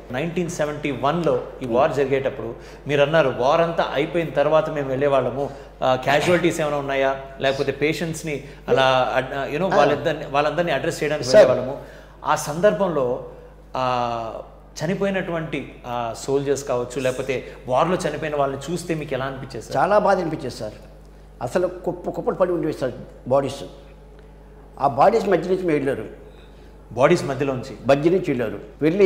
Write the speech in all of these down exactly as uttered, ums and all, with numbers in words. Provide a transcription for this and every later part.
Nineteen seventy వన్లో ఈ war జరిగేటప్పుడు మీరు అన్నారు వార్ అంతా అయిపోయిన తర్వాత మేము వెళ్ళేవాళ్ళము, క్యాజువాలిటీస్ ఏమైనా ఉన్నాయా లేకపోతే పేషెంట్స్ని అలా యూనో వాళ్ళిద్దరిని వాళ్ళందరినీ అడ్రస్ చేయడానికి వెళ్ళేవాళ్ళము. ఆ సందర్భంలో చనిపోయినటువంటి సోల్జర్స్ కావచ్చు లేకపోతే వార్లో చనిపోయిన వాళ్ళని చూస్తే మీకు ఎలా అనిపించేది సార్? చాలా బాధ అనిపించేది సార్. అసలు కుప్ప కుప్పలు పడి ఉండేవి సార్ బాడీస్. ఆ బాడీస్ మధ్య నుంచి మేము వెళ్ళారు, బాడీస్ మధ్యలోంచి మధ్య నుంచి వెళ్ళారు. వెళ్ళి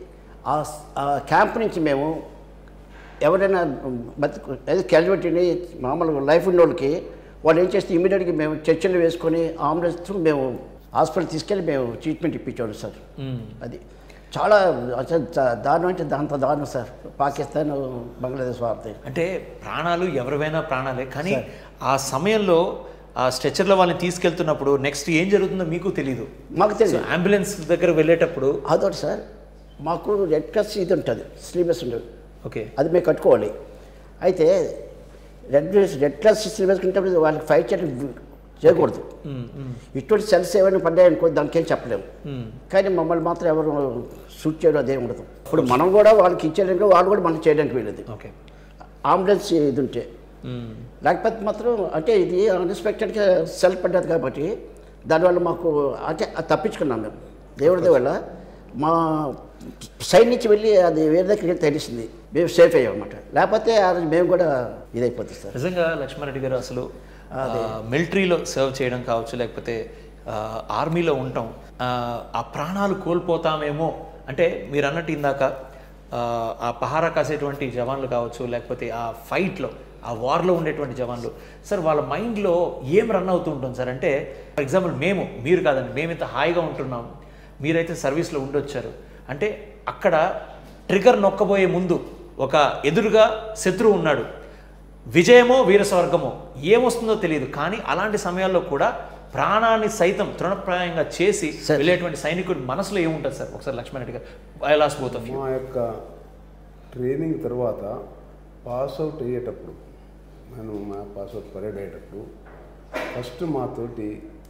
ఆ క్యాంప్ నుంచి మేము ఎవరైనా బతుకు అదే క్యాజువాలిటీని మామూలుగా లైఫ్ ఉన్న వాళ్ళకి వాళ్ళు ఏం చేస్తే ఇమీడియట్గా మేము చర్చలు వేసుకొని అంబులెన్స్ మేము హాస్పిటల్ తీసుకెళ్ళి మేము ట్రీట్మెంట్ ఇప్పించాడు సార్. అది చాలా దారుణం అంటే దాంతో దారుణం సార్. పాకిస్తాన్ బంగ్లాదేశ్ వార్త అంటే ప్రాణాలు ఎవరివైనా ప్రాణాలే, కానీ ఆ సమయంలో ఆ స్ట్రెచర్లో వాళ్ళని తీసుకెళ్తున్నప్పుడు నెక్స్ట్ ఏం జరుగుతుందో మీకు తెలీదు, మాకు తెలియదు. అంబులెన్స్ దగ్గర వెళ్ళేటప్పుడు అదొకటి సార్, మాకు రెడ్ క్రాస్ ఇది ఉంటుంది, స్లీవ్లెస్ ఉంటుంది. ఓకే, అది మేము కట్టుకోవాలి. అయితే రెడ్ రెడ్ క్రాస్ స్లీవ్లెస్ వేసుకుంటే వాళ్ళకి ఫైట్ చేయడం చేయకూడదు. ఇటువంటి సెల్స్ ఏమైనా పడ్డాయనుకో దానికి ఏం చెప్పలేము, కానీ మమ్మల్ని మాత్రం ఎవరు షూట్ చేయడం అదే ఉండదు. ఇప్పుడు మనం కూడా వాళ్ళకి ఇచ్చేయడానికి వాళ్ళు కూడా మనం చేయడానికి వెళ్ళదు. ఓకే, అంబులెన్స్ ఇది ఉంటే. లేకపోతే మాత్రం అంటే ఇది అన్ఎక్స్పెక్టెడ్గా సెల్ పడ్డది కాబట్టి దానివల్ల మాకు అంటే తప్పించుకున్నాం మేము. దేవుడి వల్ల మా సైడ్ నుంచి వెళ్ళి అది వేరే దగ్గరికి తెలిసింది, మేము సేఫ్ అయ్యామన్నమాట. లేకపోతే ఆ రోజు మేము కూడా ఇదైపోతుంది సార్. నిజంగా లక్ష్మారెడ్డి గారు అసలు మిలిటరీలో సర్వ్ చేయడం కావచ్చు లేకపోతే ఆర్మీలో ఉంటాం, ఆ ప్రాణాలు కోల్పోతామేమో అంటే మీరు అన్నట్టు ఇందాక ఆ పహారా కాసేటువంటి జవాన్లు కావచ్చు లేకపోతే ఆ ఫైట్లో ఆ వార్లో ఉండేటువంటి జవాన్లు సార్ వాళ్ళ మైండ్లో ఏం రన్ అవుతూ ఉంటుంది సార్? అంటే ఫర్ ఎగ్జాంపుల్ మేము మీరు కాదండి, మేము ఇంత హాయిగా ఉంటున్నాం, మీరైతే సర్వీస్లో ఉండొచ్చారు అంటే అక్కడ ట్రిగర్ నొక్కబోయే ముందు ఒక ఎదురుగా శత్రువు ఉన్నాడు, విజయమో వీరస్వర్గమో ఏమొస్తుందో తెలియదు, కానీ అలాంటి సమయాల్లో కూడా ప్రాణాన్ని సైతం తృణప్రాయంగా చేసి వెళ్ళేటువంటి సైనికుడి మనసులో ఏముంటుంది సార్? ఒకసారి లక్ష్మణరెడ్డి గారు బయలాసిపోతాం. మా యొక్క ట్రైనింగ్ తర్వాత పాస్అవుట్ అయ్యేటప్పుడు నేను మా పాస్అవుట్ పరేడ్ అయ్యేటప్పుడు ఫస్ట్ మాతోటి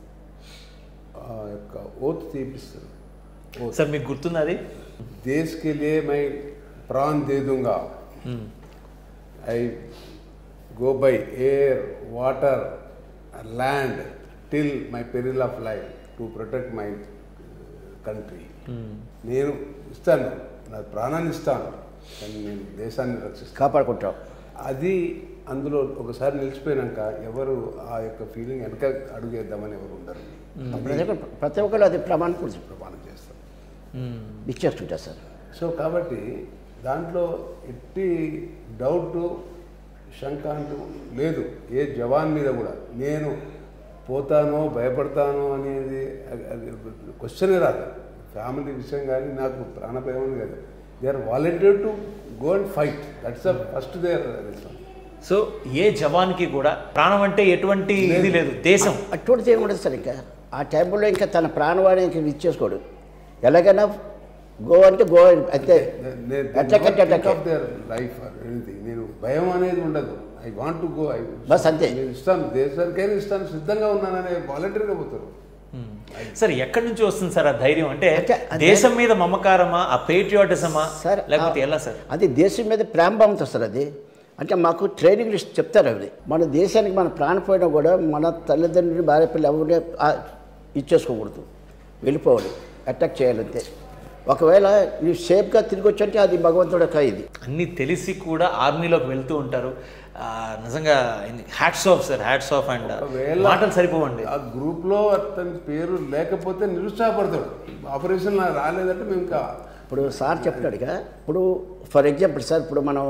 ఆ యొక్క ఓత్ తీపిస్తారు. సార్ మీకు గుర్తుంది అది? దేశ్ కే లియే మై ప్రాణ్ దే దూంగా, I go by air, water, land till my peril of life to protect my country. నేను ఇస్తాను, నా ప్రాణాన్ని ఇస్తాను, కానీ నేను దేశాన్ని రక్షిస్తాను, కాపాడుకుంటాం. అది అందులో ఒకసారి నిలిచిపోయినాక ఎవరు ఆ యొక్క ఫీలింగ్ వెనక అడుగేద్దామని ఎవరు ఉండరు. ప్రతి ఒక్కరు అది ప్రమాణం ప్రమాణం చేస్తారు, ఇచ్చేస్తుంటారు సార్. సో కాబట్టి దాంట్లో ఎట్టి డౌట్ శంక అంటూ లేదు ఏ జవాన్ మీద కూడా. నేను పోతానో భయపడతానో అనేది క్వశ్చనే రాదు. ఫ్యామిలీ విషయం కానీ నాకు ప్రాణభయం కాదు. They are volunteer to go and fight, that's the first there. So a జవాన్కి కూడా ప్రాణం అంటే ఎటువంటి ఇది లేదు, దేశం అటువంటి ఏముండదు సార్. ఇంకా ఆ టైంలో ఇంకా తన ప్రాణవాణి ఇంకా ఇచ్చేసుకోడు, ఎలాగైనా గో అంటే గో అంతే. లైఫ్ ఎనీథింగ్ నేను భయం అనేది ఉండదు. I want to go, I bus అంతే. నేను ఇస్తాను, దేశానికైనా ఇస్తాను, సిద్ధంగా ఉన్నాననే వాలంటీర్గా పోతారు. సార్ ఎక్కడి నుంచి వస్తుంది సార్ ఆ ధైర్యం? అంటే దేశం మీద మమకారమా, ఆ పేట్రియాటిజమా సార్ లేకపోతే ఎలా సార్? అది దేశం మీద ప్రేమ భావంతో సార్. అది అంటే మాకు ట్రైనింగ్ చెప్తారు అవి. మన దేశానికి మన ప్రాణపోయినా కూడా మన తల్లిదండ్రులు భార్య పిల్లలు ఎవరినే ఇచ్చేసుకోకూడదు, వెళ్ళిపోవాలి, అటాక్ చేయాలంతే. ఒకవేళ నీవు సేఫ్గా తిరిగి వచ్చంటే అది భగవంతుడు ఇది. అన్నీ తెలిసి కూడా ఆర్మీలోకి వెళ్తూ ఉంటారు. నిజంగా hats off sir, hats off. And మాటలు సరిపోవండి. ఆ గ్రూప్లో అతని పేరు లేకపోతే నిరుత్సాహపడతాడు. ఆపరేషన్ రాలేదంటే మేము ఇంకా ఇప్పుడు సార్ చెప్తాడు ఇక. ఇప్పుడు ఫర్ ఎగ్జాంపుల్ సార్, ఇప్పుడు మనం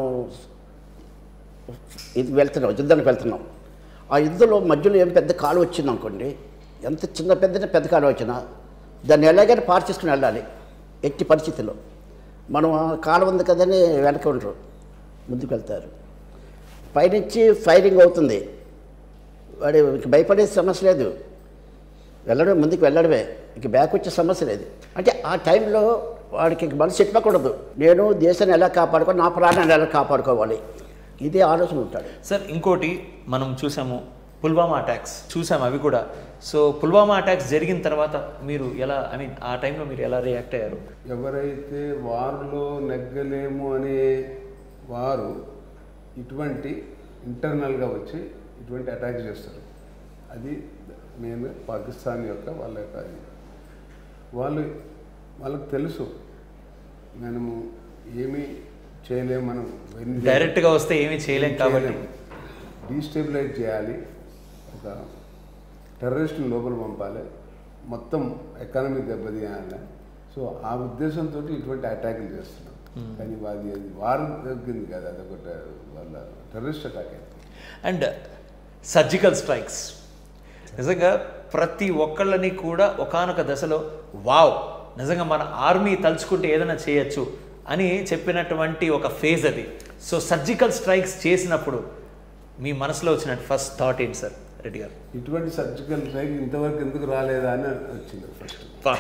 ఇది వెళ్తున్నాం, యుద్ధానికి వెళ్తున్నాం. ఆ యుద్ధంలో మధ్యలో ఏం పెద్ద కాలు వచ్చింది అనుకోండి, ఎంత చిన్న పెద్ద పెద్ద కాలు వచ్చినా దాన్ని ఎలాగైనా పార్ చేసుకుని వెళ్ళాలి. ఎట్టి పరిస్థితుల్లో మనం కాలు ఉంది కదని వెనక ఉండరు, ముందుకు వెళ్తారు. పైనుంచి ఫైరింగ్ అవుతుంది, వాడు ఇంక భయపడే సమస్య లేదు, వెళ్ళడం ముందుకు వెళ్ళడమే, ఇంక బ్యాక్ వచ్చే సమస్య లేదు. అంటే ఆ టైంలో వాడికి ఇంక మనసు చెప్పకూడదు, నేను దేశాన్ని ఎలా కాపాడుకోవాలి, నా ప్రాణాన్ని ఎలా కాపాడుకోవాలి, ఇదే ఆలోచన ఉంటాడు సార్. ఇంకోటి మనం చూసాము, పుల్వామా అటాక్స్ చూసాం అవి కూడా. సో పుల్వామా అటాక్స్ జరిగిన తర్వాత మీరు ఎలా, ఐ మీన్ ఆ టైంలో మీరు ఎలా రియాక్ట్ అయ్యారు? ఎవరైతే వారిలో నెగ్గలేము అనే వారు ఇటువంటి ఇంటర్నల్గా వచ్చి ఇటువంటి అటాక్ చేస్తారు. అది నేను పాకిస్తాన్ యొక్క వాళ్ళ యొక్క అది వాళ్ళు వాళ్ళకి తెలుసు మనము ఏమీ చేయలేము, మనం డైరెక్ట్గా వస్తే ఏమీ చేయలేము కాబట్టి డీస్టెబిలైజ్ చేయాలి, ఒక టెర్రరిస్ట్ని లోపల పంపాలి, మొత్తం ఎకానమీ దెబ్బతీయాలి. సో ఆ ఉద్దేశంతో ఇటువంటి అటాకులు చేస్తున్నాం. కానీ అది అది వారు తగ్గింది కదా, అదొకటి వాళ్ళ terrorist attack. And surgical strikes నిజంగా ప్రతి ఒక్కళ్ళని కూడా ఒకానొక దశలో వావ్ నిజంగా మన ఆర్మీ తలుచుకుంటే ఏదైనా చేయొచ్చు అని చెప్పినటువంటి ఒక ఫేజ్ అది. సో సర్జికల్ స్ట్రైక్స్ చేసినప్పుడు మీ మనసులో వచ్చినట్టు ఫస్ట్ థాట్ ఏంటి సార్ రెడ్డి గారు? ఇటువంటి సర్జికల్ స్ట్రైక్ ఇంతవరకు ఎందుకు రాలేదా అని వచ్చింది ఫస్ట్.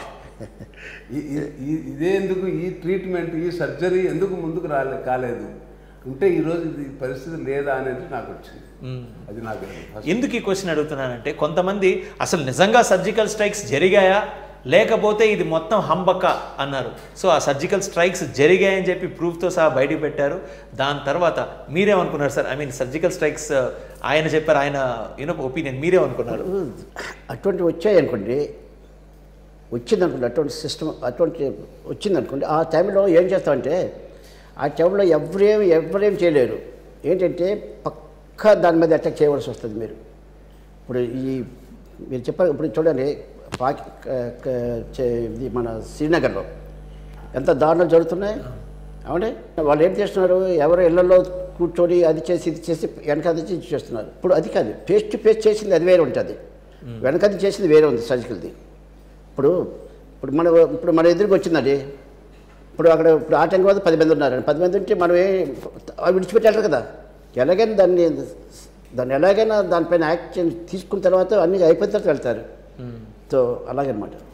ఇదే ఎందుకు ఈ ట్రీట్మెంట్ ఈ సర్జరీ ఎందుకు ముందుకు రాలే కాలేదు ఉంటే ఈరోజు ఇది పరిస్థితి లేదా అనేది నాకు వచ్చింది. అది నాకు ఎందుకు ఈ క్వశ్చన్ అడుగుతున్నానంటే కొంతమంది అసలు నిజంగా సర్జికల్ స్ట్రైక్స్ జరిగాయా లేకపోతే ఇది మొత్తం హంబక్క అన్నారు. సో ఆ సర్జికల్ స్ట్రైక్స్ జరిగాయని చెప్పి ప్రూఫ్తో సహా బయటకు పెట్టారు. దాని తర్వాత మీరేమనుకున్నారు sir? I mean surgical strikes ఆయన చెప్పారు, ఆయన యూనో ఒపీనియన్ మీరేమనుకున్నారు? అటువంటి వచ్చాయి అనుకోండి, వచ్చింది అనుకోండి, అటువంటి సిస్టమ్ అటువంటి వచ్చింది అనుకోండి, ఆ టైంలో ఏం చేస్తామంటే ఆ టైంలో ఎవరేం ఎవరేం చేయలేరు. ఏంటంటే పక్కా దాని మీద అటాక్ చేయవలసి వస్తుంది. మీరు ఇప్పుడు ఈ మీరు చెప్పారు ఇప్పుడు చూడండి, పాకి ఇది మన శ్రీనగర్లో ఎంత దారుణాలు జరుగుతున్నాయి. అవునే వాళ్ళు ఏం చేస్తున్నారు, ఎవరు ఇళ్లలో కూర్చొని అది చేసి ఇది చేసి వెనకది ఇది చేస్తున్నారు. ఇప్పుడు అది కాదు, ఫేస్ టు ఫేస్ చేసింది అది వేరే ఉంటుంది, వెనకది చేసింది వేరే ఉంది సర్జికల్ది. ఇప్పుడు ఇప్పుడు మన ఇప్పుడు మన ఎదురుకు వచ్చిందండి, ఇప్పుడు అక్కడ ఇప్పుడు ఆ టైంకి పది మంది ఉన్నారండి, పది మంది ఉంటే మనం ఏ విడిచిపెట్టారు కదా, ఎలాగైనా దాన్ని దాన్ని ఎలాగైనా దానిపైన యాక్షన్ తీసుకున్న తర్వాత అన్నీ అయిపోయిన తర్వాత వెళ్తారు. సో అలాగనమాట.